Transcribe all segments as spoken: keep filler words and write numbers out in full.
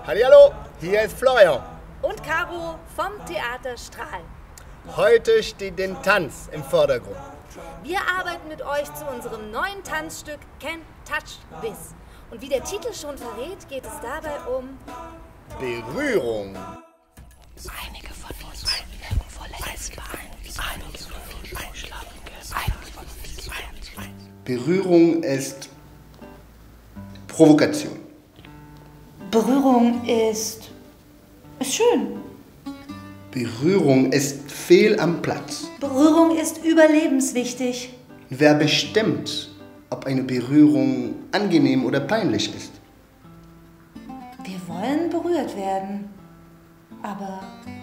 Hallihallo, hier ist Florian. Und Caro vom Theater Strahl. Heute steht den Tanz im Vordergrund. Wir arbeiten mit euch zu unserem neuen Tanzstück Can't Touch This. Und wie der Titel schon verrät, geht es dabei um Berührung. Einige von uns wirken voll Lesben, einige von viel Einschlafen, einige von viel. Berührung ist Provokation. Berührung ist, ist schön. Berührung ist fehl am Platz. Berührung ist überlebenswichtig. Wer bestimmt, ob eine Berührung angenehm oder peinlich ist? Wir wollen berührt werden. Aber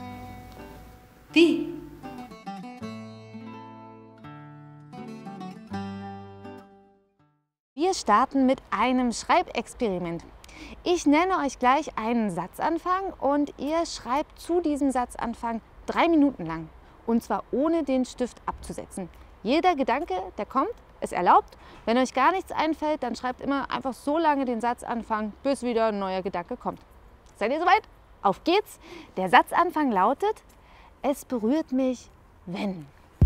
wie? Wir starten mit einem Schreibexperiment. Ich nenne euch gleich einen Satzanfang und ihr schreibt zu diesem Satzanfang drei Minuten lang. Und zwar ohne den Stift abzusetzen. Jeder Gedanke, der kommt, ist erlaubt. Wenn euch gar nichts einfällt, dann schreibt immer einfach so lange den Satzanfang, bis wieder ein neuer Gedanke kommt. Seid ihr soweit? Auf geht's! Der Satzanfang lautet: Es berührt mich, wenn.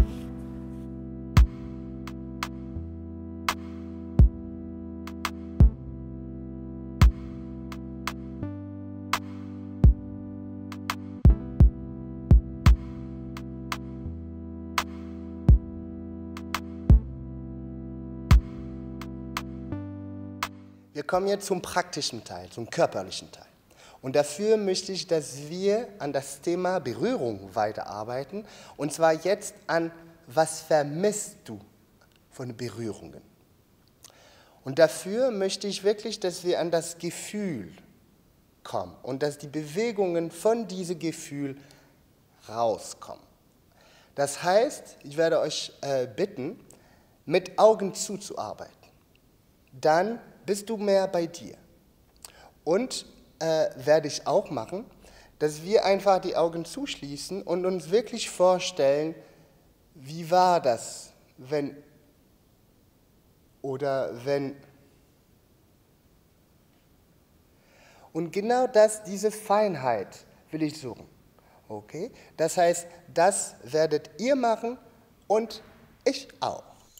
Wir kommen jetzt zum praktischen Teil, zum körperlichen Teil. Und dafür möchte ich, dass wir an das Thema Berührung weiterarbeiten. Und zwar jetzt an, was vermisst du von Berührungen? Und dafür möchte ich wirklich, dass wir an das Gefühl kommen und dass die Bewegungen von diesem Gefühl rauskommen. Das heißt, ich werde euch äh, bitten, mit Augen zuzuarbeiten. Dann bist du mehr bei dir. Und äh, werde ich auch machen, dass wir einfach die Augen zuschließen und uns wirklich vorstellen, wie war das, wenn oder wenn. Und genau das, diese Feinheit will ich suchen. Okay? Das heißt, das werdet ihr machen und ich auch.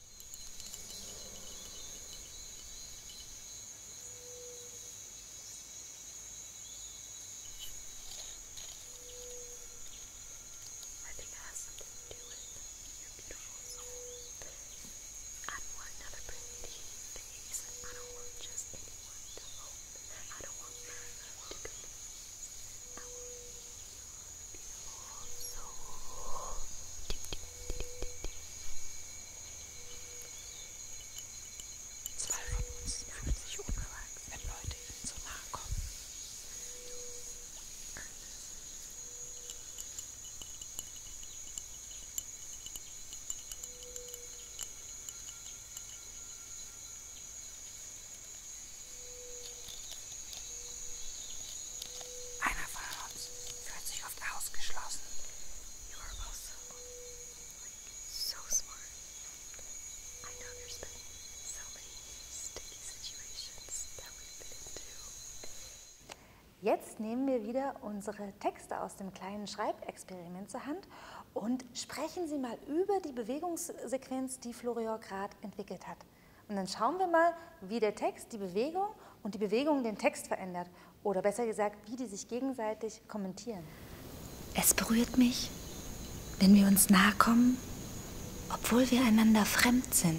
Jetzt nehmen wir wieder unsere Texte aus dem kleinen Schreibexperiment zur Hand und sprechen sie mal über die Bewegungssequenz, die Florian gerade entwickelt hat. Und dann schauen wir mal, wie der Text die Bewegung und die Bewegung den Text verändert. Oder besser gesagt, wie die sich gegenseitig kommentieren. Es berührt mich, wenn wir uns nahe kommen, obwohl wir einander fremd sind.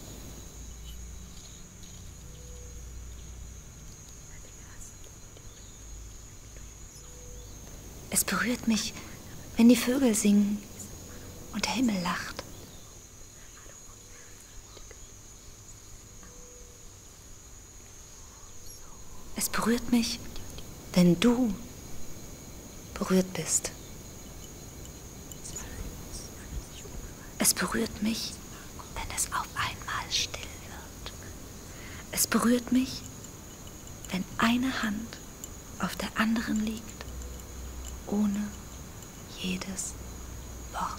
Es berührt mich, wenn die Vögel singen und der Himmel lacht. Es berührt mich, wenn du berührt bist. Es berührt mich, wenn es auf einmal still wird. Es berührt mich, wenn eine Hand auf der anderen liegt, ohne jedes Wort.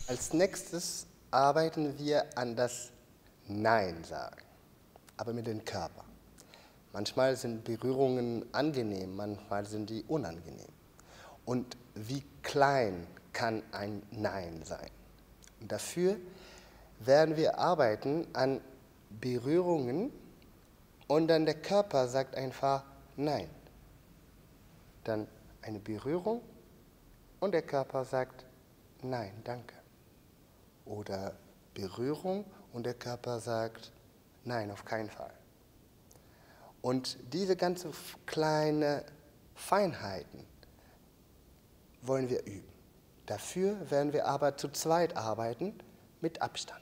Als nächstes arbeiten wir an das Nein sagen, aber mit dem Körper. Manchmal sind Berührungen angenehm, manchmal sind die unangenehm. Und wie klein kann ein Nein sein? Und dafür werden wir arbeiten an Berührungen und dann der Körper sagt einfach Nein. Dann eine Berührung und der Körper sagt Nein, danke. Oder Berührung und der Körper sagt Nein, auf keinen Fall. Und diese ganzen kleinen Feinheiten wollen wir üben. Dafür werden wir aber zu zweit arbeiten mit Abstand.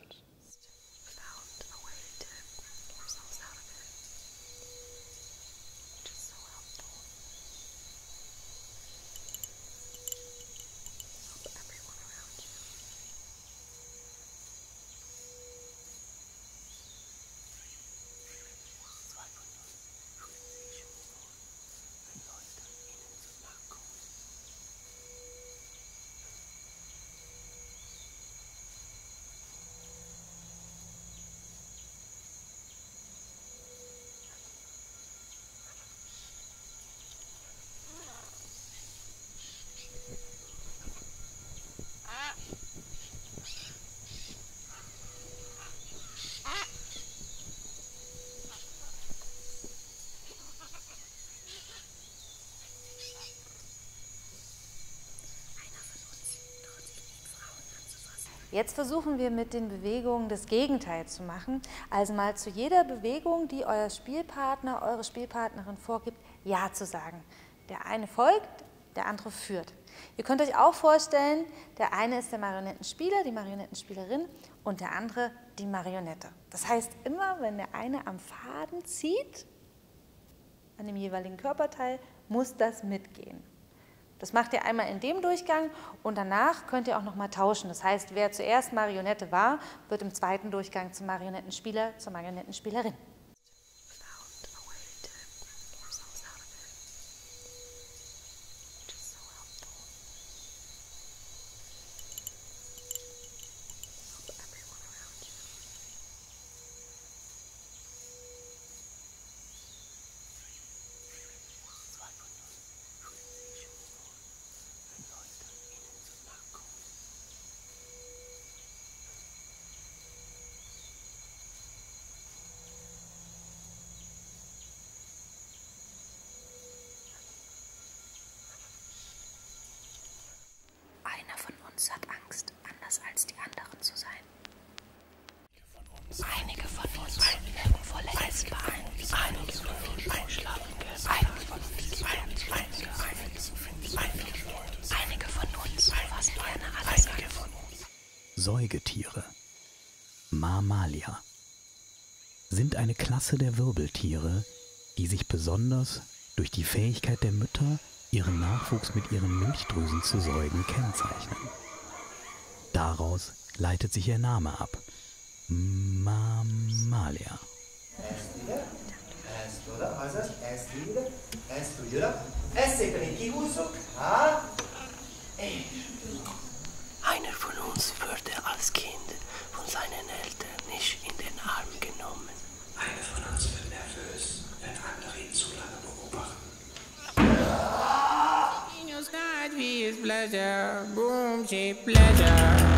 Jetzt versuchen wir mit den Bewegungen das Gegenteil zu machen. Also mal zu jeder Bewegung, die euer Spielpartner, eure Spielpartnerin vorgibt, Ja zu sagen. Der eine folgt, der andere führt. Ihr könnt euch auch vorstellen, der eine ist der Marionettenspieler, die Marionettenspielerin und der andere die Marionette. Das heißt, immer wenn der eine am Faden zieht, an dem jeweiligen Körperteil, muss das mitgehen. Das macht ihr einmal in dem Durchgang und danach könnt ihr auch noch mal tauschen. Das heißt, wer zuerst Marionette war, wird im zweiten Durchgang zum Marionettenspieler, zur Marionettenspielerin. Einer von uns hat Angst, anders als die anderen zu sein. Einige von uns werden vor Letztwahl. Einige von uns einschlafen. Einige von uns Einige von uns fassen gerne alles an. Säugetiere, Mammalia, sind eine Klasse der Wirbeltiere, die sich besonders durch die Fähigkeit der Mütter, ihren Nachwuchs mit ihren Milchdrüsen zu säugen, kennzeichnen. Daraus leitet sich ihr Name ab, Mammalia. Einer von uns wurde als Kind von seinen Eltern nicht in den Arm genommen. Einer von uns wird nervös, wenn andere ihn zu lange beobachten. In your sky feels pleasure, boom, shape pleasure.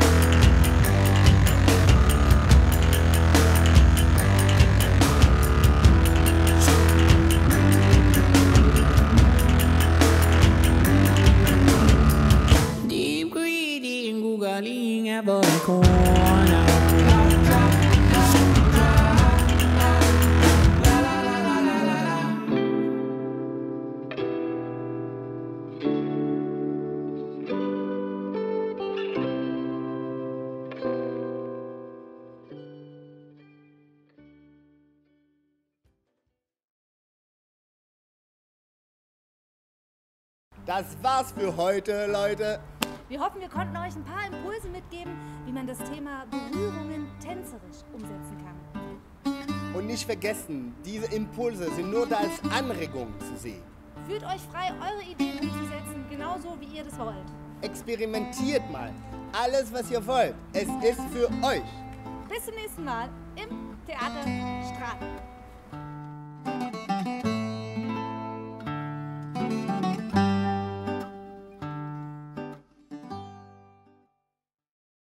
Deep greedy and googling about a corner. Das war's für heute, Leute. Wir hoffen, wir konnten euch ein paar Impulse mitgeben, wie man das Thema Berührungen tänzerisch umsetzen kann. Und nicht vergessen, diese Impulse sind nur da als Anregung zu sehen. Fühlt euch frei, eure Ideen umzusetzen, genauso wie ihr das wollt. Experimentiert mal. Alles, was ihr wollt. Es ist für euch. Bis zum nächsten Mal im Theater Strahl.